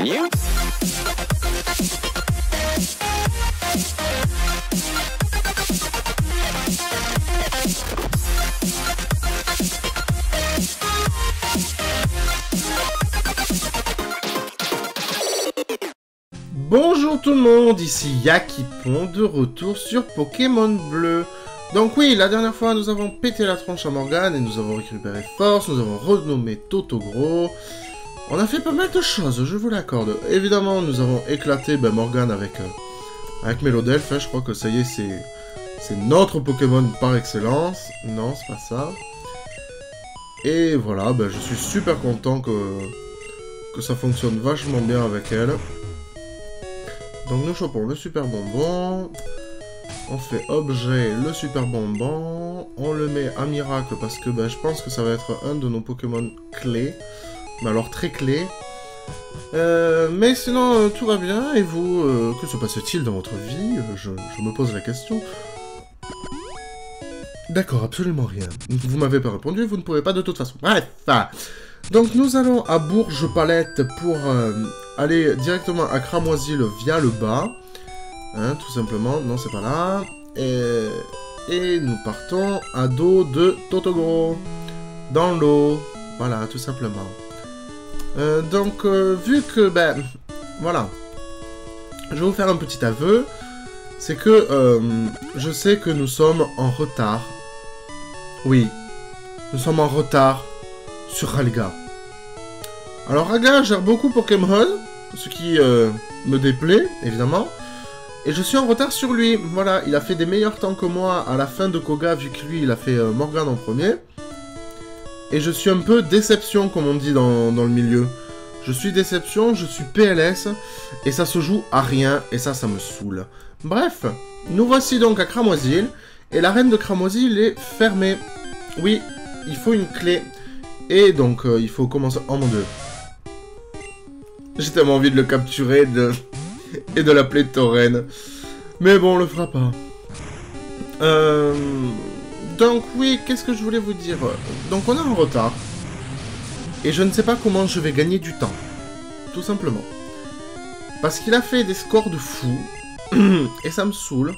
you? Bonjour tout le monde, ici Yakipon, de retour sur Pokémon Bleu. Donc oui, la dernière fois nous avons pété la tronche à Morgane et nous avons récupéré Force, nous avons renommé Totogro. On a fait pas mal de choses, je vous l'accorde. Évidemment, nous avons éclaté Morgane avec Mélodelph, hein, je crois que ça y est, c'est notre Pokémon par excellence. Non, c'est pas ça. Et voilà, je suis super content que ça fonctionne vachement bien avec elle. Donc nous chopons le super bonbon, on fait objet le super bonbon, on le met à miracle parce que je pense que ça va être un de nos Pokémon clés, mais alors très clé. Mais sinon tout va bien, et vous, que se passe-t-il dans votre vie? Je me pose la question. D'accord, absolument rien. Vous m'avez pas répondu, vous ne pouvez pas de toute façon. Bref. Donc nous allons à Bourges-Palette pour aller directement à Cramoisil via le bas. Hein, tout simplement. Non, c'est pas là. Et nous partons à dos de Totogro. Dans l'eau. Voilà, tout simplement. Donc, vu que, voilà. Je vais vous faire un petit aveu. C'est que je sais que nous sommes en retard. Oui. Nous sommes en retard sur Ralga. Alors Ralga gère beaucoup Pokémon, ce qui me déplaît, évidemment. Et je suis en retard sur lui. Voilà, il a fait des meilleurs temps que moi à la fin de Koga, vu que lui, il a fait Morgane en premier. Et je suis un peu déception, comme on dit dans le milieu. Je suis déception, je suis PLS, et ça se joue à rien, et ça me saoule. Bref, nous voici donc à Cramoisil, et l'arène de Cramoisil est fermée. Oui, il faut une clé. Et donc, il faut commencer... Oh mon dieu. J'ai tellement envie de le capturer et de l'appeler Tauren. Mais bon, on le fera pas. Donc oui, qu'est-ce que je voulais vous dire? Donc on est en retard. Et je ne sais pas comment je vais gagner du temps. Tout simplement. Parce qu'il a fait des scores de fou. Et ça me saoule.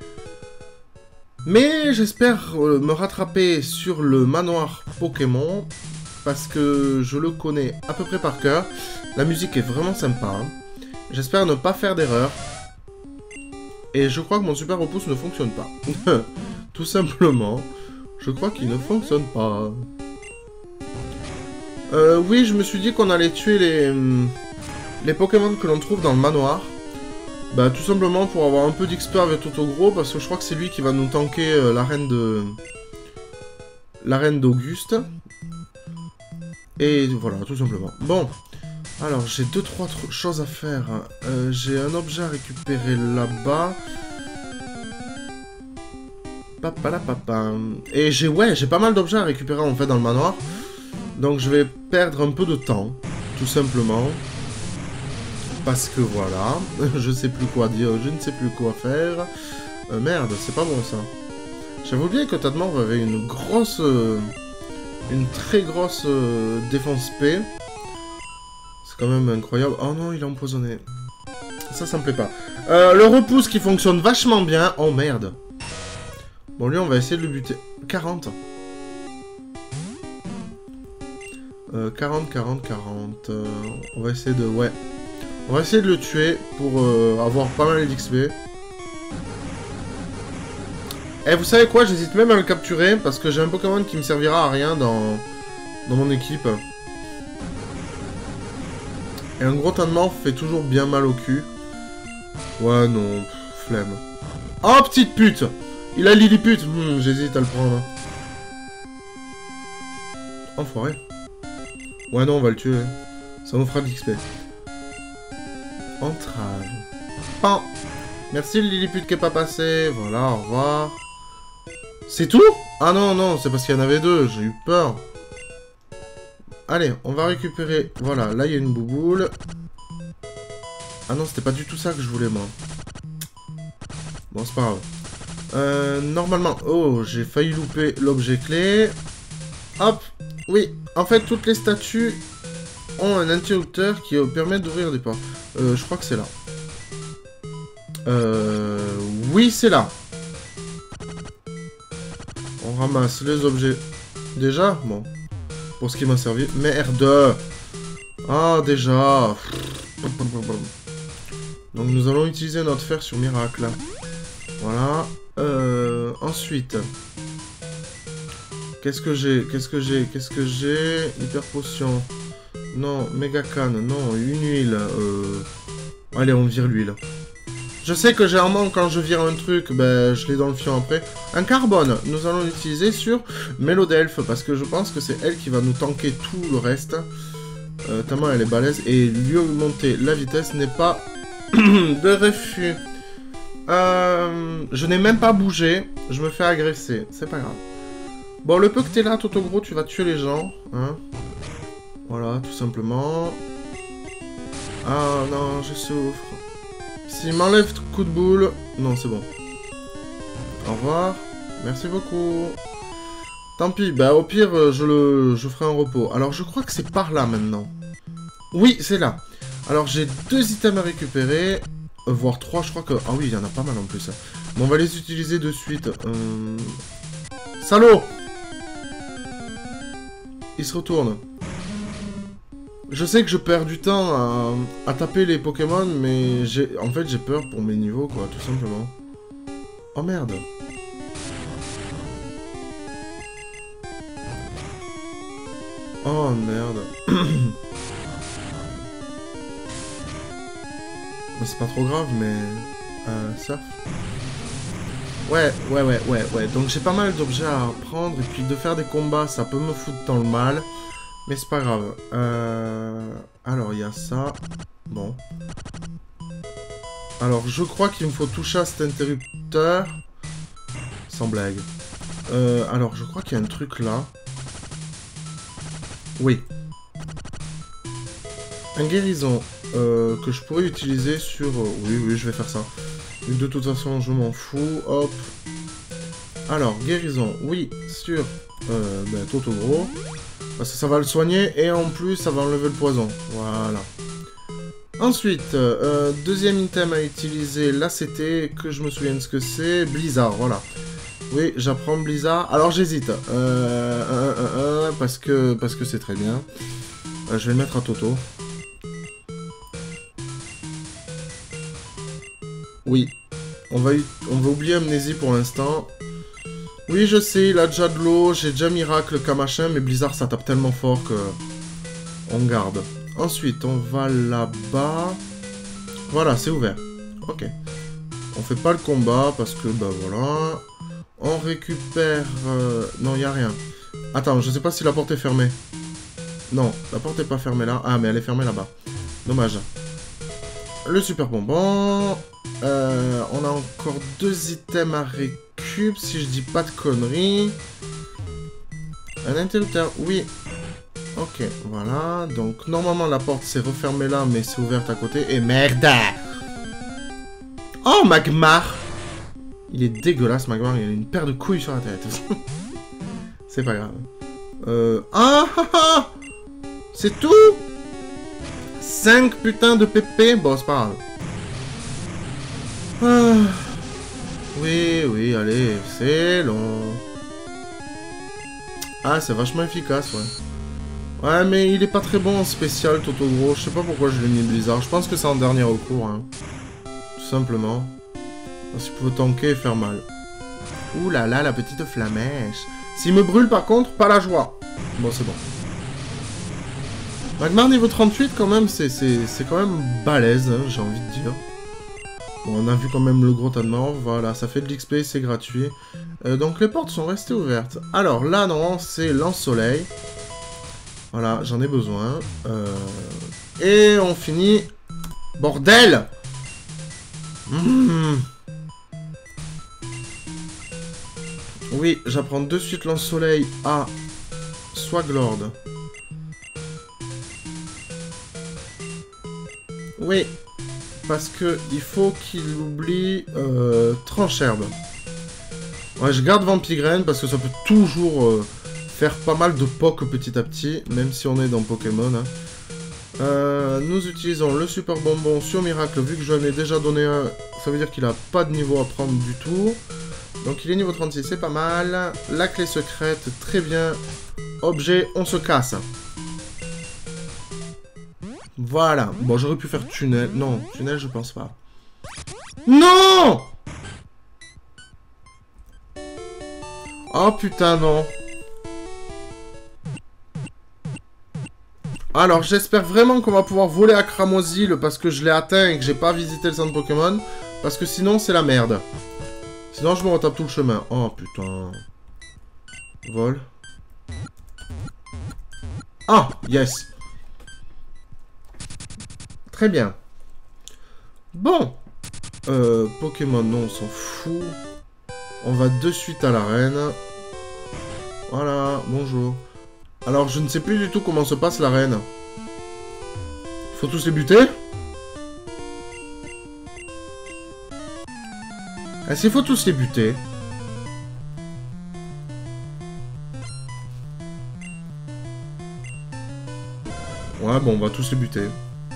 Mais j'espère me rattraper sur le manoir Pokémon. Parce que je le connais à peu près par cœur. La musique est vraiment sympa. Hein. J'espère ne pas faire d'erreur. Et je crois que mon super repousse ne fonctionne pas. Tout simplement. Je crois qu'il ne fonctionne pas. Oui, je me suis dit qu'on allait tuer les Pokémon que l'on trouve dans le manoir. Tout simplement pour avoir un peu d'XP avec Totogro. Parce que je crois que c'est lui qui va nous tanker l'arène d'Auguste. Et voilà, tout simplement. Bon, alors j'ai 2-3 choses à faire. J'ai un objet à récupérer là-bas. Et j'ai pas mal d'objets à récupérer en fait dans le manoir. Donc je vais perdre un peu de temps, tout simplement. Parce que voilà, je sais plus quoi dire, je ne sais plus quoi faire. Merde, c'est pas bon ça. J'avais oublié que Tadmor avait une très grosse défense P. C'est quand même incroyable. Oh non, il est empoisonné. Ça me plaît pas. Le repousse qui fonctionne vachement bien. Oh merde. Bon, lui, on va essayer de le buter. 40. 40. On va essayer de... Ouais. On va essayer de le tuer pour avoir pas mal d'XP. Et vous savez quoi, j'hésite même à le capturer parce que j'ai un Pokémon qui me servira à rien dans mon équipe. Et un gros Tadmor fait toujours bien mal au cul. Ouais, non, flemme. Oh, petite pute! Il a Lilliput. J'hésite à le prendre. Enfoiré. Ouais, non, on va le tuer. Ça nous fera de l'XP. Entrave. Pan! Merci le Lilliput qui est pas passé. Voilà, au revoir. C'est tout? Ah non, non, c'est parce qu'il y en avait deux, j'ai eu peur. Allez, on va récupérer... Voilà, là il y a une bouboule. Ah non, c'était pas du tout ça que je voulais, moi. Bon, c'est pas grave. Normalement... Oh, j'ai failli louper l'objet clé. Hop. Oui, en fait, toutes les statues ont un interrupteur qui permet d'ouvrir des portes. Je crois que c'est là. Oui, c'est là. On ramasse les objets. Déjà, bon. Pour ce qui m'a servi. Merde. Ah, déjà. Donc nous allons utiliser notre fer sur miracle. Voilà. Ensuite. Qu'est-ce que j'ai? Hyper potion. Non, méga canne. Non, une huile. Allez, on vire l'huile. Je sais que généralement, quand je vire un truc, ben, je l'ai dans le fion après. Un carbone, nous allons l'utiliser sur Mélodelphe, parce que je pense que c'est elle qui va nous tanker tout le reste. Tellement elle est balèze, et lui augmenter la vitesse n'est pas de refus. Je n'ai même pas bougé, je me fais agresser, c'est pas grave. Bon, le peu que t'es là, Totogro, tu vas tuer les gens, hein. Voilà, tout simplement. Ah non, je souffre. S'il m'enlève coup de boule... Non, c'est bon. Au revoir. Merci beaucoup. Tant pis, bah au pire, je ferai un repos. Alors, je crois que c'est par là, maintenant. Oui, c'est là. Alors, j'ai 2 items à récupérer. Voire 3, je crois que... Ah oui, il y en a pas mal en plus. Bon, on va les utiliser de suite. Salaud! Il se retourne. Je sais que je perds du temps à taper les Pokémon, mais en fait j'ai peur pour mes niveaux, quoi, tout simplement. Oh merde. Oh merde. C'est pas trop grave, mais... surf. Ouais. Donc j'ai pas mal d'objets à prendre, et puis de faire des combats, ça peut me foutre dans le mal. Mais c'est pas grave. Alors, il y a ça. Bon. Alors, je crois qu'il me faut toucher à cet interrupteur. Sans blague. Alors, je crois qu'il y a un truc là. Oui. Un guérison que je pourrais utiliser sur... Oui, je vais faire ça. De toute façon, je m'en fous. Hop. Alors, guérison. Oui, sur Totogro. Parce que ça va le soigner et en plus ça va enlever le poison. Voilà. Ensuite, deuxième item à utiliser. Là c'était, que je me souvienne ce que c'est. Blizzard, voilà. Oui, j'apprends Blizzard. Alors j'hésite. Parce que c'est très bien. Je vais le mettre à Toto. Oui. On va oublier Amnésie pour l'instant. Oui, je sais, il a déjà de l'eau, j'ai déjà Miracle, Kamachin, mais Blizzard, ça tape tellement fort que... On garde. Ensuite, on va là-bas. Voilà, c'est ouvert. Ok. On fait pas le combat, parce que, bah voilà. On récupère... Non, il n'y a rien. Attends, je sais pas si la porte est fermée. Non, la porte est pas fermée là. Ah, mais elle est fermée là-bas. Dommage. Le super bonbon. On a encore 2 items à récupérer, si je dis pas de conneries. Un interrupteur, oui. Ok, voilà. Donc, normalement, la porte s'est refermée là, mais c'est ouverte à côté. Et merde! Oh, Magmar! Il est dégueulasse, Magmar. Il a une paire de couilles sur la tête. C'est pas grave. C'est tout? 5 putains de PP? Bon, c'est pas grave. Oui, allez, c'est long. Ah, c'est vachement efficace, ouais. Ouais, mais il est pas très bon en spécial, Totogro. Je sais pas pourquoi je l'ai mis Blizzard. Je pense que c'est en dernier recours, hein. Tout simplement. Parce qu'il peut tanker et faire mal. Ouh là là, la petite flamèche. S'il me brûle, par contre, pas la joie. Bon, c'est bon. Magmar niveau 38, quand même, c'est quand même balèze, hein, j'ai envie de dire. Bon, on a vu quand même le gros tas de morts, voilà, ça fait de l'XP, c'est gratuit. Donc les portes sont restées ouvertes. Alors là, non, c'est lance-soleil. Voilà, j'en ai besoin. Et on finit... Bordel! Oui, j'apprends de suite lance-soleil à Swaglord. Oui. Parce que il faut qu'il oublie Trancherbe. Ouais, je garde Vampigraine parce que ça peut toujours faire pas mal de poke petit à petit, même si on est dans Pokémon. Hein. Nous utilisons le super bonbon sur Miracle. Vu que je lui ai déjà donné un, ça veut dire qu'il a pas de niveau à prendre du tout. Donc il est niveau 36, c'est pas mal. La clé secrète, très bien. Objet, on se casse. Voilà. Bon, j'aurais pu faire tunnel. Non, tunnel, je pense pas. Non! Oh putain, non. Alors, j'espère vraiment qu'on va pouvoir voler à Cramoisil parce que je l'ai atteint et que j'ai pas visité le centre Pokémon. Parce que sinon, c'est la merde. Sinon, je me retape tout le chemin. Oh, putain. Vol. Ah, yes. Très bien. Bon. Pokémon, non, on s'en fout. On va de suite à l'arène. Voilà, bonjour. Alors, je ne sais plus du tout comment se passe l'arène. Faut tous les buter? Est-ce qu'il faut tous les buter? Ouais, bon, on va tous les buter.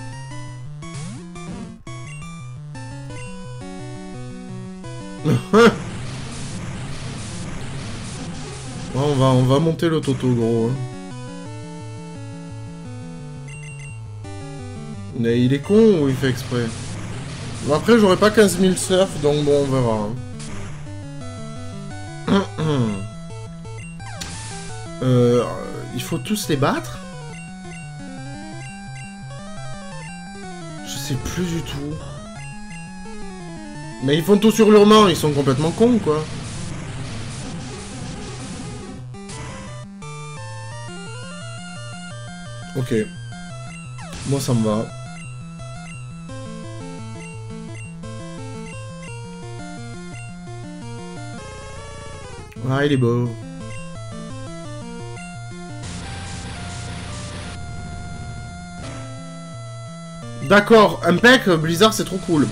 Ouais, on va monter le Toto, gros. Mais il est con ou il fait exprès? Bon, après, j'aurai pas 15 000 surf, donc bon, on verra. Il faut tous les battre? Je sais plus du tout. Mais ils font tout sur hurlement, ils sont complètement cons, quoi. Ok. Moi, ça me va. Ah, il est beau. D'accord, impec, Blizzard, c'est trop cool.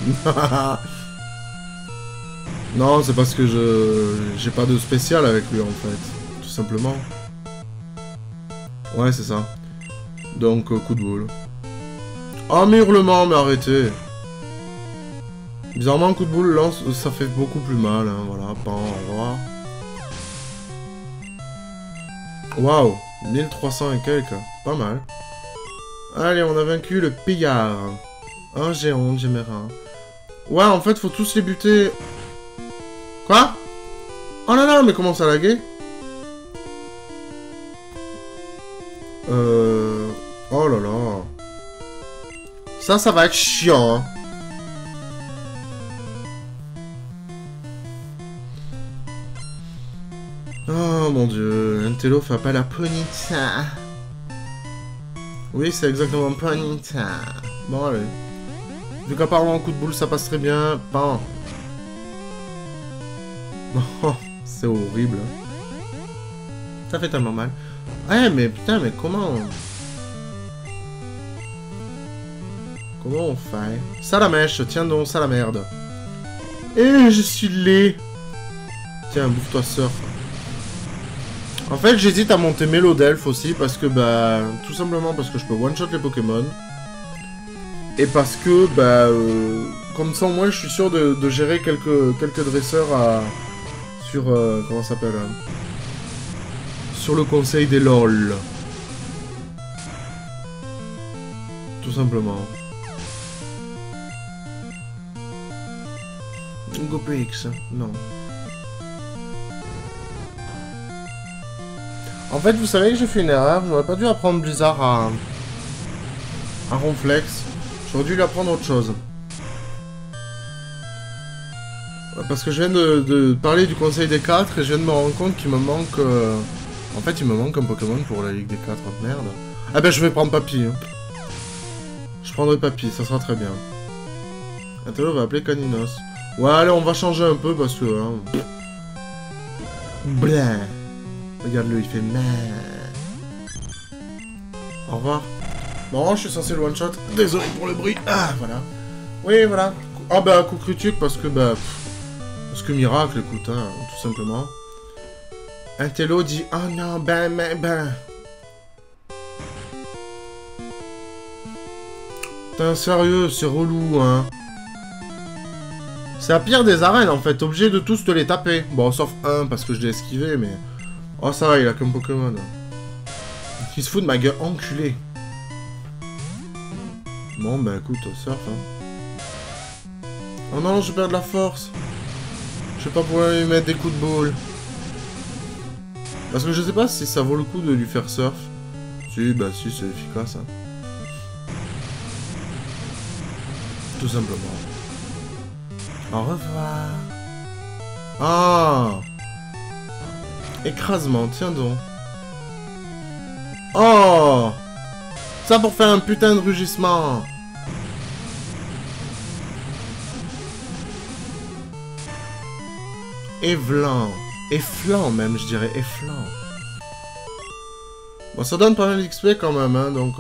Non, c'est parce que j'ai pas de spécial avec lui, en fait. Tout simplement. Ouais, c'est ça. Donc, coup de boule. Oh, mais hurlement, mais arrêtez. Bizarrement, coup de boule lance, ça fait beaucoup plus mal, hein, voilà. Pan, au revoir. Waouh, 1300 et quelques. Pas mal. Allez, on a vaincu le pillard. Un géant, Géméra. Ouais, en fait, faut tous les buter. Quoi? Oh là là, mais comment ça laguer? Oh là là. Ça va être chiant, hein. Oh mon dieu, un télo fait appel à Ponyta. Oui, c'est exactement Ponyta. Bon, allez. Vu qu'apparemment, en coup de boule, ça passe très bien. Pan. Oh, c'est horrible. Ça fait tellement mal. Ouais, mais putain, mais comment... Comment on fait? Ça la mèche, tiens donc, ça la merde. Et je suis laid. Tiens, bouffe-toi surf. En fait, j'hésite à monter Mélodelph aussi, parce que, bah... Tout simplement parce que je peux one-shot les Pokémon. Et parce que, bah... comme ça, au moins, je suis sûr de gérer quelques dresseurs à... Sur... comment ça s'appelle sur le conseil des LOL. Tout simplement. GoPX, non. En fait, vous savez que j'ai fait une erreur. J'aurais pas dû apprendre Blizzard à Ronflex. J'aurais dû lui apprendre autre chose. Parce que je viens de parler du conseil des 4 et je viens de me rendre compte qu'il me manque... En fait, il me manque un Pokémon pour la Ligue des 4. Merde. Ah ben, je vais prendre Papy. Hein. Je prendrai Papy, ça sera très bien. Attends, on va appeler Caninos. Ouais, allez, on va changer un peu parce que... Hein... Blah. Regarde-le, il fait mal. Au revoir. Bon, je suis censé le one-shot. Désolé pour le bruit. Ah, voilà. Oui, voilà. Ah bah, coup critique parce que, bah... Parce que miracle, écoute, hein, tout simplement. Un télo dit, oh non, ben... Putain, sérieux, c'est relou, hein. C'est la pire des arènes, en fait. T'es obligé de tous te les taper. Bon, sauf un, parce que je l'ai esquivé, mais... Oh, ça va, il a qu'un Pokémon. Il se fout de ma gueule, enculé. Bon, bah écoute, surf, hein. Oh non, je perds de la force. Je sais pas pouvoir lui mettre des coups de boule. Parce que je sais pas si ça vaut le coup de lui faire surf. Si, bah si, c'est efficace, hein. Tout simplement. Au revoir. Ah. Écrasement, tiens donc. Oh. Ça pour faire un putain de rugissement. Efflant. Efflant même, je dirais. Efflant. Bon, ça donne pas mal d'XP quand même, hein, donc...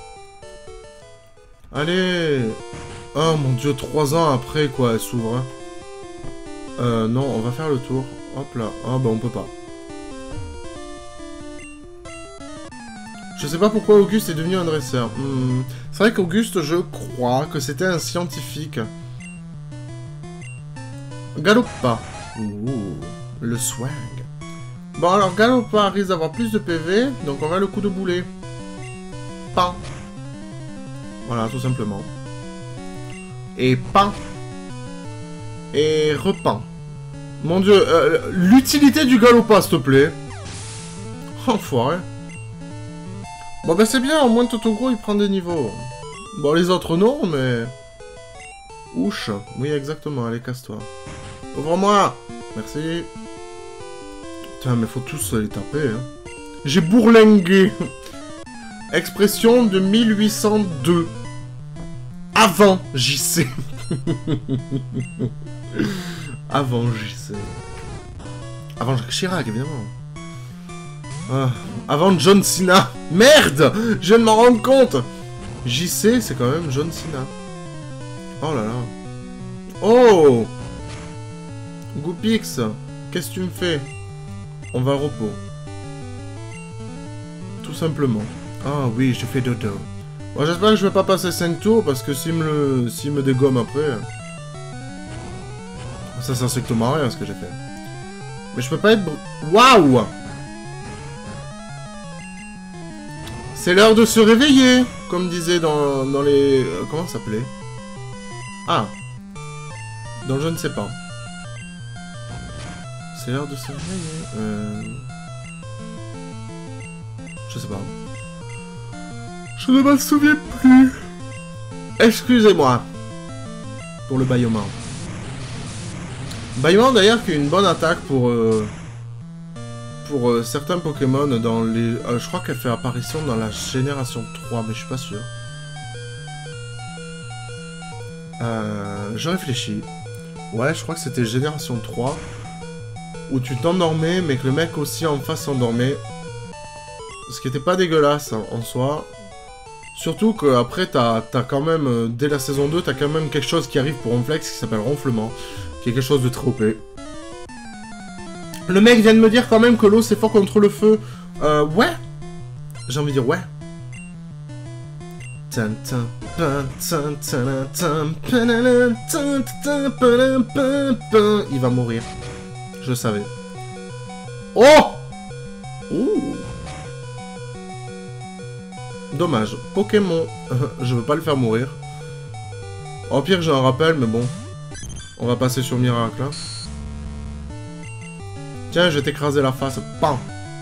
Allez. Oh mon dieu, 3 ans après, quoi, elle s'ouvre. Hein. Non, on va faire le tour. Hop là. Ah, bah on peut pas. Je sais pas pourquoi Auguste est devenu un dresseur. C'est vrai qu'Auguste, je crois que c'était un scientifique. Galopa. Ouh, le swag. Bon, alors Galopa risque d'avoir plus de PV, donc on va le coup de boulet. Pan. Voilà, tout simplement. Et pan. Et repan. Mon dieu, l'utilité du Galopa, s'il te plaît. Enfoiré. Bon, bah c'est bien, au moins Totogro, il prend des niveaux. Bon, les autres, non, mais... Ouch. Oui, exactement, allez, casse-toi. Ouvre-moi. Merci. Putain, mais faut tous les taper, hein. J'ai bourlingué. Expression de 1802. Avant JC. Avant JC. Avant Jacques Chirac, évidemment. Ah, avant John Cena. Merde! Je viens de m'en rendre compte. JC, c'est quand même John Cena. Oh là là. Oh! Goupix, qu'est-ce que tu me fais? On va au repos. Tout simplement. Ah oui, je fais dodo. Bon, j'espère que je vais pas passer 5 tours, parce que s'il me dégomme après... Ça sert strictement à rien, ce que j'ai fait. Mais je peux pas être... Waouh! C'est l'heure de se réveiller, comme disait dans les... comment ça s'appelait? Ah. Dans je ne sais pas. C'est l'heure de se réveiller. Je sais pas. Je ne m'en souviens plus. Excusez-moi. Pour le bâillement. Bâillement d'ailleurs qui est une bonne attaque pour certains Pokémon dans les... je crois qu'elle fait apparition dans la génération 3, mais je suis pas sûr. Je réfléchis. Ouais, je crois que c'était génération 3. Où tu t'endormais, mais que le mec aussi en face s'endormait. Ce qui était pas dégueulasse hein, en soi. Surtout qu'après, t'as quand même, dès la saison 2, t'as quand même quelque chose qui arrive pour Ronflex qui s'appelle Ronflement. Qui est quelque chose de très OP. Le mec vient de me dire quand même que l'eau c'est fort contre le feu. Ouais. J'ai envie de dire ouais. Il va mourir. Je le savais. Oh! Ouh! Dommage. Pokémon. Je veux pas le faire mourir. Au pire, j'ai un rappel, mais bon. On va passer sur Miracle. Hein. Tiens, je vais t'écraser la face. Pam!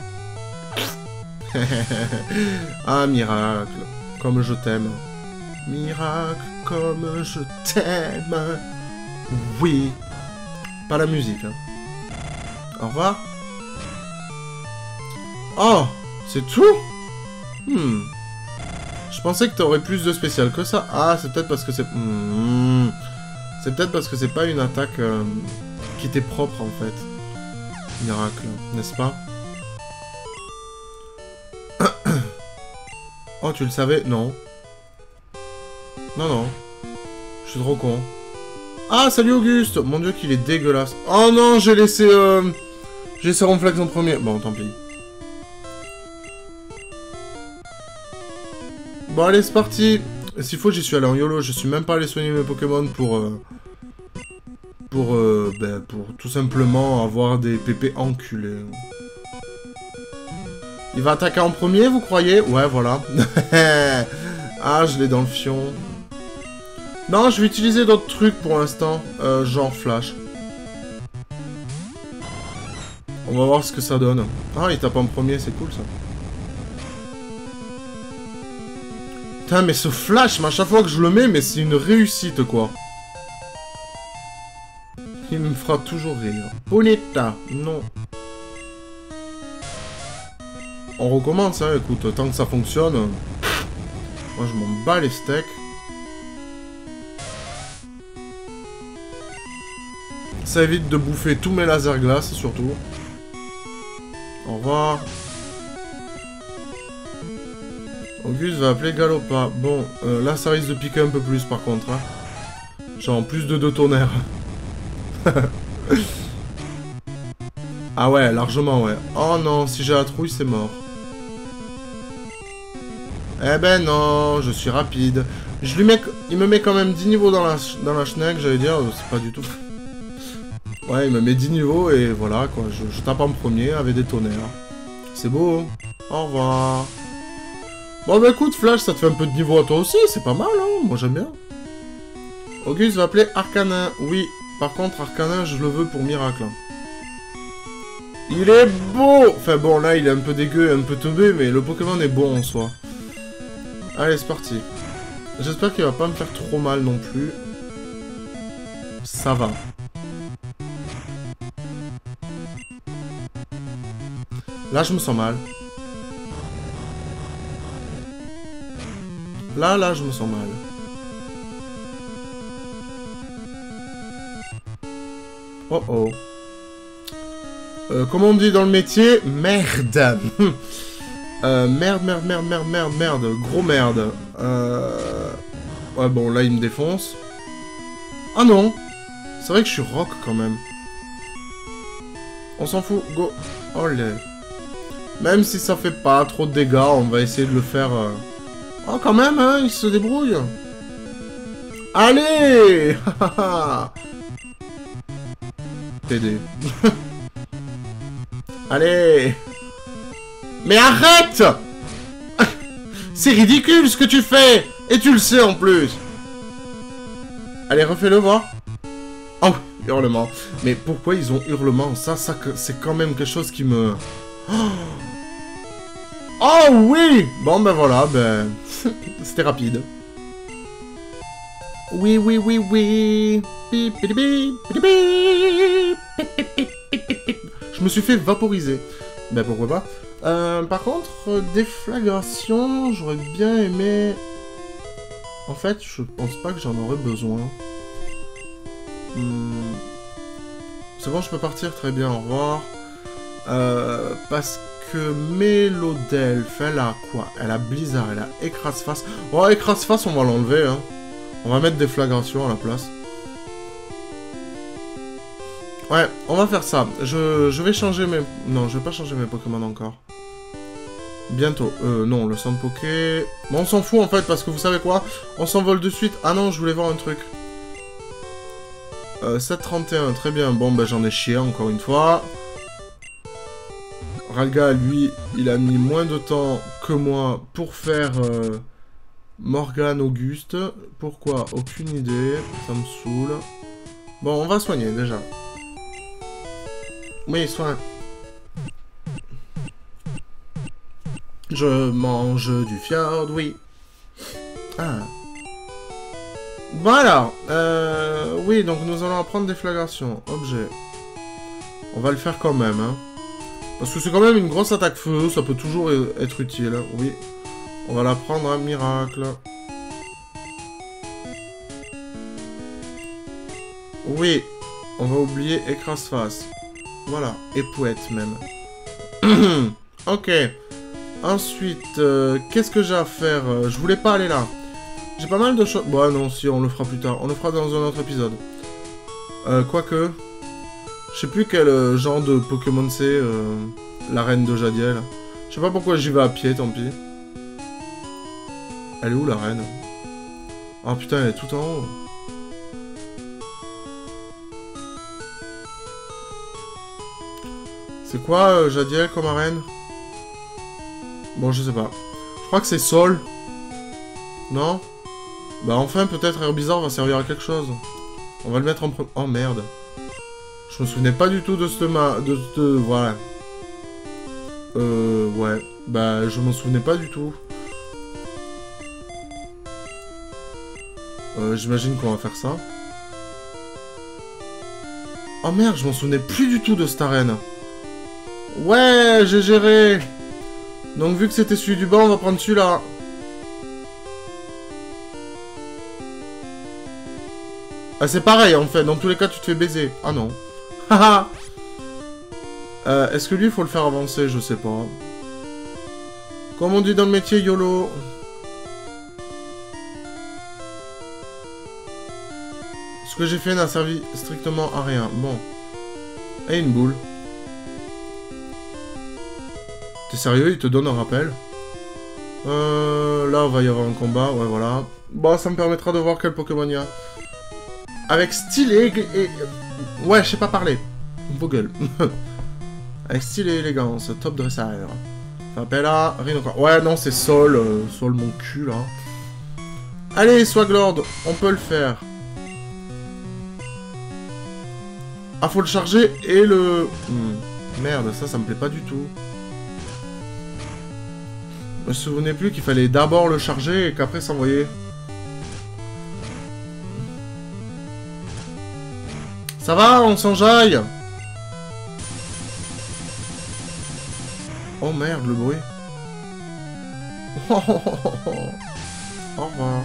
Ah, Miracle. Comme je t'aime. Miracle, comme je t'aime. Oui. Pas la musique, hein. Au revoir. Oh! C'est tout? Je pensais que t'aurais plus de spécial que ça. Ah, c'est peut-être parce que c'est... C'est peut-être parce que c'est pas une attaque qui t'est propre, en fait. Miracle, n'est-ce pas? Oh, tu le savais? Non. Non, non. Je suis trop con. Ah, salut Auguste! Mon dieu, qu'il est dégueulasse. Oh non, j'ai laissé... J'ai laissé Ronflex en premier. Bon, tant pis. Bon, allez, c'est parti. S'il faut, j'y suis allé en YOLO. Je suis même pas allé soigner mes Pokémon pour tout simplement avoir des pépés enculés. Il va attaquer en premier, vous croyez? Ouais, voilà. Ah, je l'ai dans le fion. Non, je vais utiliser d'autres trucs pour l'instant. Genre flash. On va voir ce que ça donne. Ah, il tape en premier, c'est cool ça. Putain, mais ce flash, à chaque fois que je le mets, mais c'est une réussite, quoi. Il me fera toujours rire. Bonita, non. On recommence, hein, écoute, tant que ça fonctionne. Moi, je m'en bats les steaks. Ça évite de bouffer tous mes lasers glaces, surtout. Au revoir. Auguste va appeler Galopa. Bon, là, ça risque de piquer un peu plus, par contre. Hein. Genre, plus de 2 tonnerres. Ah ouais, largement, ouais. Oh non, si j'ai la trouille, c'est mort. Eh ben non, je suis rapide. Je lui mets... Il me met quand même 10 niveaux dans la schneck, j'allais dire. C'est pas du tout... Ouais, il me met 10 niveaux et voilà, quoi. Je tape en premier avec des tonnerres. C'est beau. Au revoir. Bon, bah écoute, Flash, ça te fait un peu de niveau à toi aussi. C'est pas mal, hein. Moi, j'aime bien. Auguste va appeler Arcanin. Oui. Par contre, Arcanin, je le veux pour Miracle. Il est beau. Enfin, bon, là, il est un peu dégueu, un peu teubé, mais le Pokémon est bon en soi. Allez, c'est parti. J'espère qu'il va pas me faire trop mal non plus. Ça va. Là, je me sens mal. Là, je me sens mal. Oh oh. Comme on dit dans le métier, merde. Merde. Gros merde. Ouais, bon, là, il me défonce. Ah non. C'est vrai que je suis rock, quand même. On s'en fout. Go. Olé. Même si ça fait pas trop de dégâts, on va essayer de le faire... Oh, quand même, hein, il se débrouille. Allez. TD. Allez. Mais arrête. C'est ridicule ce que tu fais. Et tu le sais en plus. Allez, refais-le voir. Oh, hurlement. Mais pourquoi ils ont hurlement? Ça c'est quand même quelque chose qui me... Oh oui. Bon, ben voilà, ben... C'était rapide. Oui. Je me suis fait vaporiser. Ben pourquoi pas. Par contre, déflagration, j'aurais bien aimé... En fait, je pense pas que j'en aurais besoin. C'est bon, je peux partir, très bien, au revoir. Parce que Mélodelph, elle a quoi? Elle a Blizzard, elle a Écrase-Face. Oh, Écrase-Face, on va l'enlever, hein. On va mettre déflagration à la place. Ouais, on va faire ça. Je vais changer mes... Non, je vais pas changer mes Pokémon encore. Bientôt. Non, le centre Poké... Bon, on s'en fout, en fait, parce que vous savez quoi? On s'envole de suite. Ah non, je voulais voir un truc. 731, très bien. Bon, ben, j'en ai chié, encore une fois. Ralga, lui, il a mis moins de temps que moi pour faire Morgane Auguste. Pourquoi? Aucune idée. Ça me saoule. Bon, on va soigner, déjà. Oui, soin. Je mange du fjord, oui. Ah. Bon alors, oui, donc nous allons apprendre déflagration. Objet. On va le faire quand même, hein. Parce que c'est quand même une grosse attaque feu, ça peut toujours être utile, oui. On va la prendre à miracle. Oui, on va oublier écrase-face. Voilà, épouette même. Ok. Ensuite, qu'est-ce que j'ai à faire? Je voulais pas aller là. J'ai pas mal de choses... Bon, non, si, on le fera plus tard. On le fera dans un autre épisode. Quoique... Je sais plus quel genre de Pokémon c'est, la reine de Jadiel. Je sais pas pourquoi j'y vais à pied, tant pis. Elle est où, la reine? Oh putain, elle est tout en haut. C'est quoi, Jadiel, comme arène? Bon, je sais pas. Je crois que c'est Sol. Non? Bah enfin, peut-être Herbizarre va servir à quelque chose. On va le mettre en premier... Oh merde. Je me souvenais pas du tout de ce voilà. Ouais. Bah, je m'en souvenais pas du tout. J'imagine qu'on va faire ça. Oh merde, je m'en souvenais plus du tout de cette arène. Ouais, j'ai géré. Donc vu que c'était celui du bas, on va prendre celui-là. Ah, c'est pareil en fait, dans tous les cas tu te fais baiser. Ah non. Haha. Est-ce que lui il faut le faire avancer? Je sais pas. Comme on dit dans le métier, YOLO. Ce que j'ai fait n'a servi strictement à rien. Bon. Et une boule. T'es sérieux? Il te donne un rappel? Là, on va y avoir un combat. Ouais, voilà. Bon, ça me permettra de voir quel Pokémon il y a. Avec style et... Ouais, je sais pas parler. Vos gueules. Avec style et élégance. Top dresseur. Appel à Rhinocor. Ouais, non, c'est Sol. Sol, mon cul, là. Allez, Swaglord. On peut le faire. Ah, faut le charger et le... Merde, ça me plaît pas du tout. Je me souvenais plus qu'il fallait d'abord le charger et qu'après s'envoyer. Ça va, on s'enjaille. Oh merde, le bruit. Au revoir.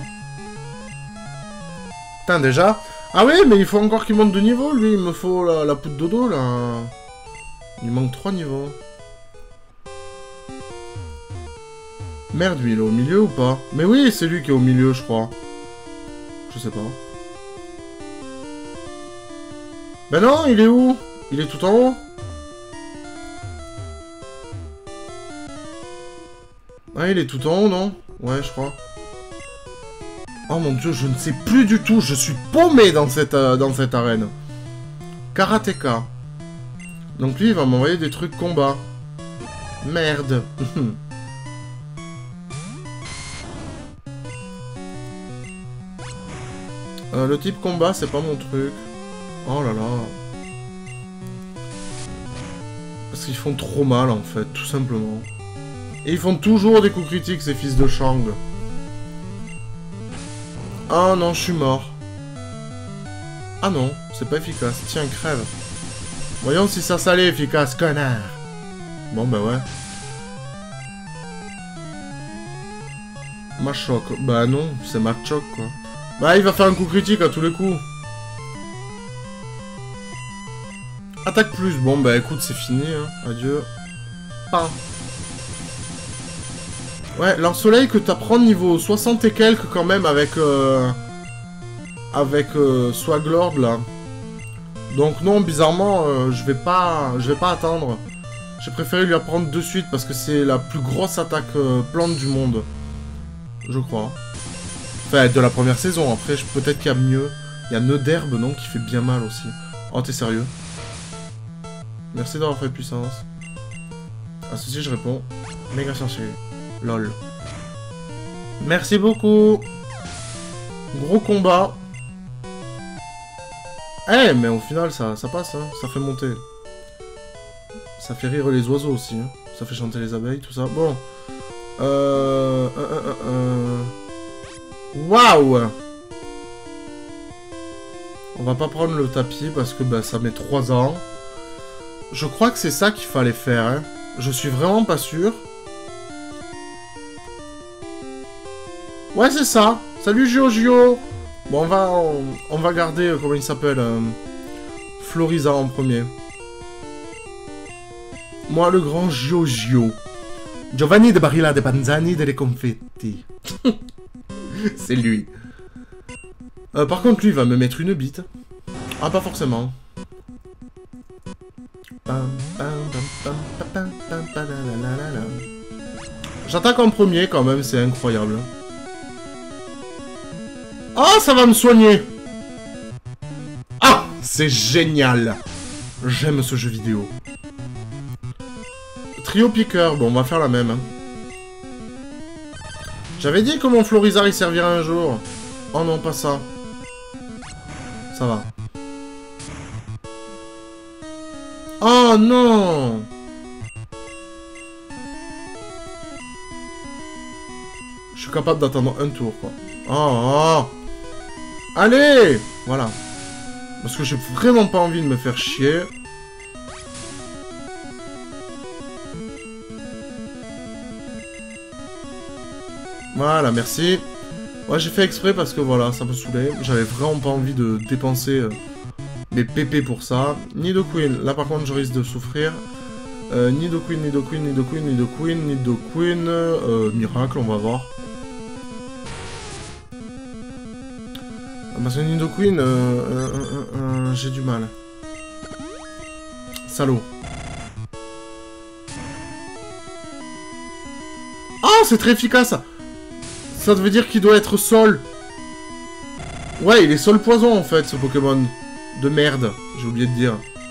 Putain, déjà. Ah oui, mais il faut encore qu'il monte de niveau, lui. Il me faut la poudre dodo, là. Il manque 3 niveaux. Merde, lui, il est au milieu ou pas? Mais oui, c'est lui qui est au milieu, je crois. Je sais pas. Ben non, il est où? Il est tout en haut? Ah, il est tout en haut, non? Ouais, je crois. Oh mon dieu, je ne sais plus du tout. Je suis paumé dans cette arène. Karateka. Donc lui, il va m'envoyer des trucs combat. Merde. Le type combat, c'est pas mon truc. Oh là là. Parce qu'ils font trop mal, en fait, tout simplement. Et ils font toujours des coups critiques, ces fils de Shang. Ah non, je suis mort. Ah non, c'est pas efficace. Tiens, crève. Voyons si ça s'allait efficace, connard. Bon, bah ouais. Machoc. Bah non, c'est Machoc, quoi. Bah, il va faire un coup critique à tous les coups. Attaque plus. Bon, bah écoute, c'est fini, hein. Adieu. Pas. Ouais, lance-soleil que t'apprends niveau 60 et quelques quand même avec... Swaglord, là. Donc non, bizarrement, je vais pas attendre. J'ai préféré lui apprendre de suite parce que c'est la plus grosse attaque plante du monde. Je crois. Enfin, de la première saison. Après, peut-être qu'il y a mieux. Il y a Nœud d'herbe, non, qui fait bien mal aussi. Oh, t'es sérieux? Merci d'avoir fait puissance. À ceci, je réponds. Méga cherché. Lol. Merci beaucoup. Gros combat. Eh, mais au final, ça passe, hein. Ça fait monter. Ça fait rire les oiseaux aussi, hein. Ça fait chanter les abeilles, tout ça. Bon. Waouh! On va pas prendre le tapis parce que bah, ça met 3 ans. Je crois que c'est ça qu'il fallait faire, hein. Je suis vraiment pas sûr. Ouais, c'est ça. Salut Giorgio. Bon, on va garder, comment il s'appelle, Floriza en premier. Moi, le grand Giorgio. Giovanni de Barilla de Panzani de Confetti. C'est lui. Par contre, lui, il va me mettre une bite. Ah, pas forcément. J'attaque en premier, quand même, c'est incroyable. Ah, ça va me soigner. Ah, c'est génial. J'aime ce jeu vidéo. Trio piqueur. Bon, on va faire la même. Hein. J'avais dit que mon Florizard, il servirait un jour. Oh non, pas ça. Ça va. Oh non! Je suis capable d'attendre un tour, quoi. Oh, oh! Allez! Voilà. Parce que j'ai vraiment pas envie de me faire chier. Voilà, merci. Ouais, j'ai fait exprès parce que voilà, ça me saoulait. J'avais vraiment pas envie de dépenser mes pépés pour ça. Nidoqueen, là par contre je risque de souffrir. Nidoqueen, Nidoqueen, Nidoqueen, Nidoqueen, Nidoqueen, Miracle, on va voir. Parce que Nidoqueen, j'ai du mal. Salaud. Ah, c'est très efficace. Ça veut dire qu'il doit être sol. Ouais, il est sol poison en fait, ce Pokémon. De merde, j'ai oublié de dire.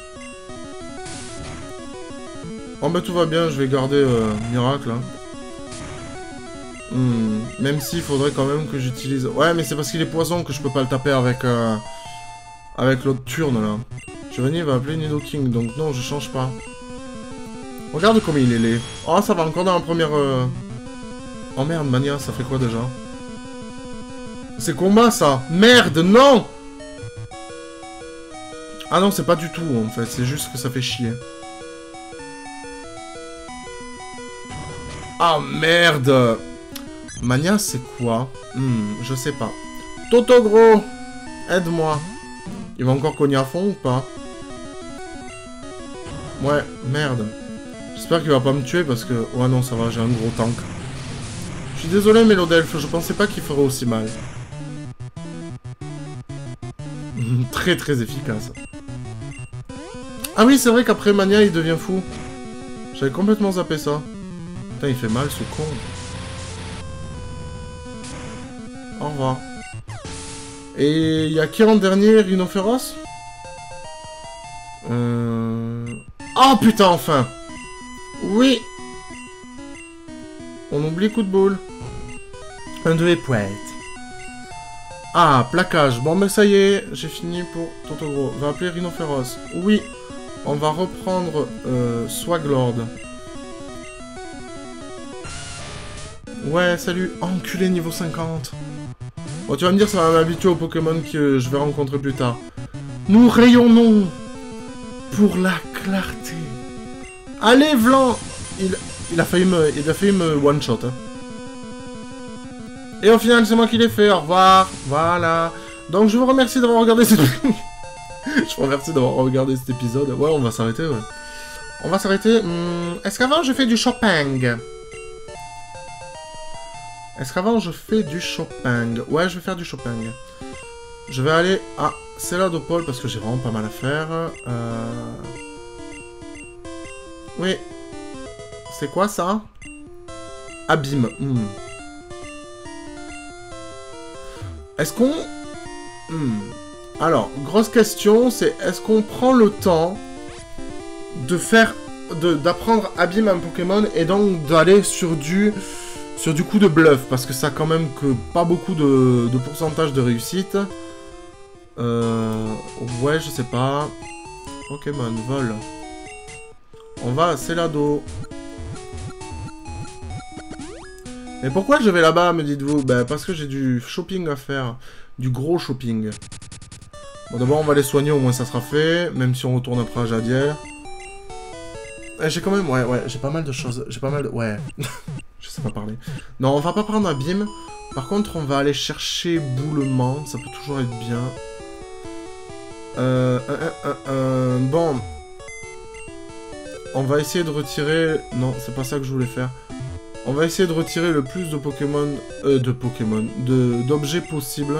Oh bah tout va bien, je vais garder Miracle. Hein. Même s'il faudrait quand même que j'utilise... Ouais, mais c'est parce qu'il est poison que je peux pas le taper avec... avec l'autre turne là. Giovanni va appeler Nidoking, donc non, je change pas. Regarde comme il est laid. Oh, ça va encore dans la première... Oh merde, Mania, ça fait quoi déjà? C'est combat ça? Merde, non! Ah non, c'est pas du tout en fait, c'est juste que ça fait chier. Ah merde! Mania, c'est quoi? Je sais pas. Totogro! Aide-moi. Il va encore cogner à fond ou pas? Ouais, merde. J'espère qu'il va pas me tuer parce que... Ouais non, ça va, j'ai un gros tank. Je suis désolé, Mélodelph, je pensais pas qu'il ferait aussi mal. Très très efficace. Ah oui, c'est vrai qu'après Mania, il devient fou. J'avais complètement zappé ça. Putain, il fait mal, ce con. Au revoir. Et il y a qui en dernier, Rhinophéros? Oh putain, enfin! Oui! On oublie coup de boule. Un de poète. Ah, plaquage. Bon, mais ça y est, j'ai fini pour Totogro. On va appeler Rhinophéros. Oui, on va reprendre Swaglord. Ouais, salut. Enculé niveau 50. Bon, tu vas me dire, ça va m'habituer aux Pokémon que je vais rencontrer plus tard. Nous rayonnons pour la clarté. Allez, Vlan! Il a failli me one-shot. Hein. Et au final, c'est moi qui l'ai fait. Au revoir. Voilà. Donc, je vous remercie d'avoir regardé cette... Je vous remercie d'avoir regardé cet épisode. Ouais, on va s'arrêter, ouais. On va s'arrêter. Est-ce qu'avant, je fais du shopping? Est-ce qu'avant, je fais du shopping? Ouais, je vais faire du shopping. Je vais aller à Céladopole parce que j'ai vraiment pas mal à faire. Oui. C'est quoi, ça? Abîme. Est-ce qu'on... Alors, grosse question, c'est est-ce qu'on prend le temps de faire... d'apprendre Abîme à un Pokémon et donc d'aller sur du coup de bluff, parce que ça a quand même que pas beaucoup de pourcentage de réussite. Ouais, je sais pas. Pokémon, vol. On va à Célado. Mais pourquoi je vais là-bas, me dites-vous? Ben, parce que j'ai du shopping à faire. Du gros shopping. Bon, d'abord, on va les soigner, au moins ça sera fait. Même si on retourne après à Jadiel. J'ai quand même... Ouais, j'ai pas mal de choses. J'ai pas mal de... Ouais. Je sais pas parler. Non, on va pas prendre Abîme. Par contre, on va aller chercher Boulement. Ça peut toujours être bien. Bon. On va essayer de retirer... Non, c'est pas ça que je voulais faire. On va essayer de retirer le plus de Pokémon... d'objets possible.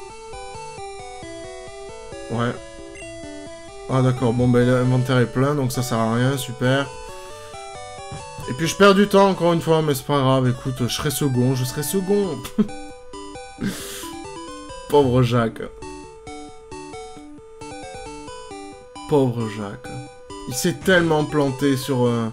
Ouais. Ah d'accord, bon ben l'inventaire est plein, donc ça sert à rien, super. Et puis je perds du temps encore une fois, mais c'est pas grave, écoute, je serai second. Pauvre Jacques. Pauvre Jacques. Il s'est tellement planté sur un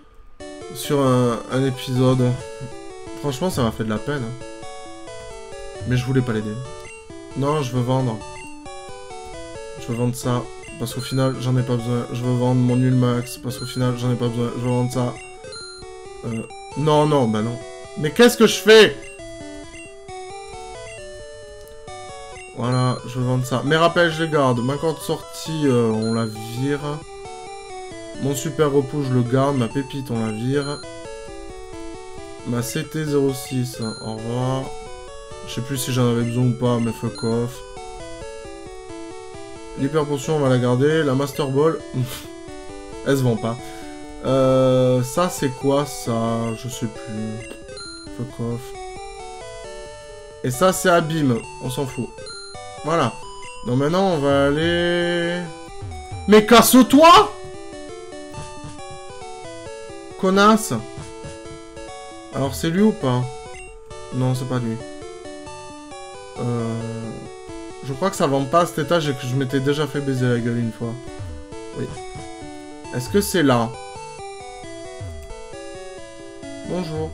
épisode. Franchement, ça m'a fait de la peine. Mais je voulais pas l'aider. Non, je veux vendre. Je veux vendre ça. Parce qu'au final, j'en ai pas besoin. Je veux vendre mon nul max. Parce qu'au final, j'en ai pas besoin. Je veux vendre ça. Non, non, bah non. Mais qu'est-ce que je fais? Voilà, je veux vendre ça. Mes rappels, je les garde. Ma corde sortie, on la vire. Mon super repos, je le garde. Ma pépite, on la vire. Ma CT06, au revoir. Je sais plus si j'en avais besoin ou pas, mais fuck off. L'hyper potion, on va la garder. La Master Ball, elle se vend pas. Ça, c'est quoi, ça? Je sais plus. Fuck off. Et ça, c'est abîme. On s'en fout. Voilà. Donc maintenant, on va aller... Mais casse-toi! Connasse! Alors, c'est lui ou pas? Non, c'est pas lui. Je crois que ça vend pas à cet étage et que je m'étais déjà fait baiser la gueule une fois. Oui. Est-ce que c'est là? Bonjour.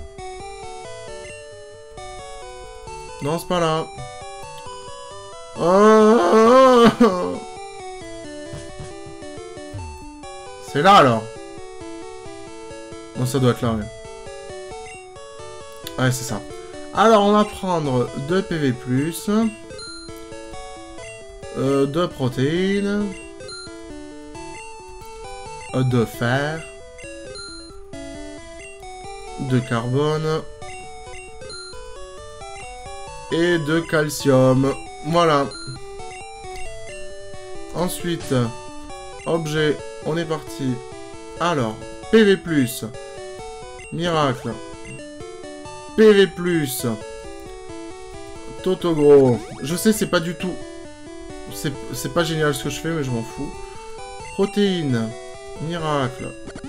Non, c'est pas là. Oh, c'est là, alors. Bon, ça doit être là, ouais. Ouais, c'est ça. Alors, on va prendre 2 PV+, 2 protéines, 2 fer, 2 carbone, et 2 calcium. Voilà. Ensuite, objet, on est parti. Alors, PV+, miracle, PV+, Totogro. Je sais, c'est pas du tout... C'est pas génial ce que je fais, mais je m'en fous. Protéine, miracle.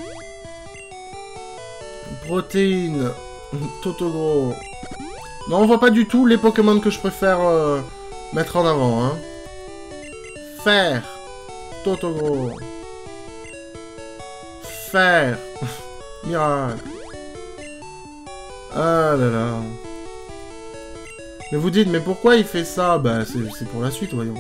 Protéine, Totogro. Non, on voit pas du tout les Pokémon que je préfère mettre en avant, hein. Fer, Totogro. Fer, miracle. Ah là là. Mais vous dites, mais pourquoi il fait ça? Bah, c'est pour la suite, voyons.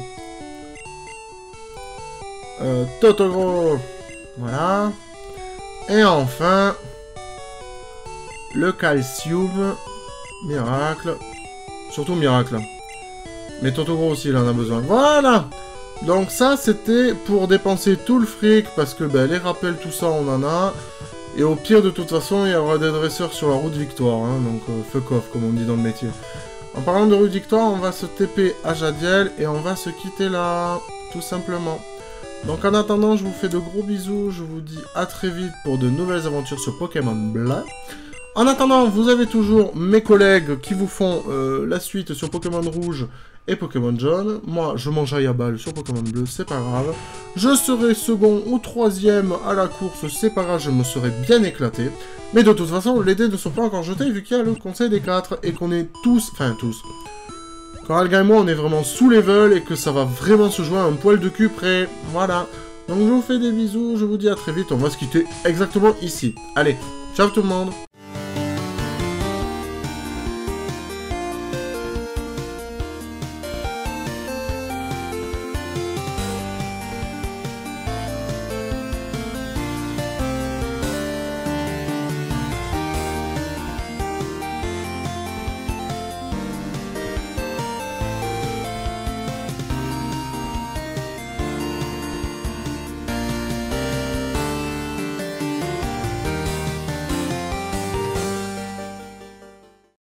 Totogro. Voilà. Et enfin... le calcium. Miracle. Surtout miracle. Mais Totogro aussi, il en a besoin. Voilà. Donc ça, c'était pour dépenser tout le fric, parce que ben, les rappels, tout ça, on en a. Et au pire, de toute façon, il y aura des dresseurs sur la route Victoire. Hein, donc, fuck off, comme on dit dans le métier. En parlant de route Victoire, on va se TP à Jadiel et on va se quitter là, tout simplement. Donc en attendant, je vous fais de gros bisous. Je vous dis à très vite pour de nouvelles aventures sur Pokémon Bleu. En attendant, vous avez toujours mes collègues qui vous font la suite sur Pokémon Rouge et Pokémon Jaune. Moi, je mange à balle sur Pokémon Bleu, c'est pas grave. Je serai second ou troisième à la course, c'est pas grave, je me serai bien éclaté. Mais de toute façon, les dés ne sont pas encore jetés vu qu'il y a le conseil des 4 et qu'on est tous... Enfin, tous. Coralga et moi, on est vraiment sous level et que ça va vraiment se jouer à un poil de cul près. Voilà. Donc je vous fais des bisous, je vous dis à très vite, on va se quitter exactement ici. Allez, ciao tout le monde.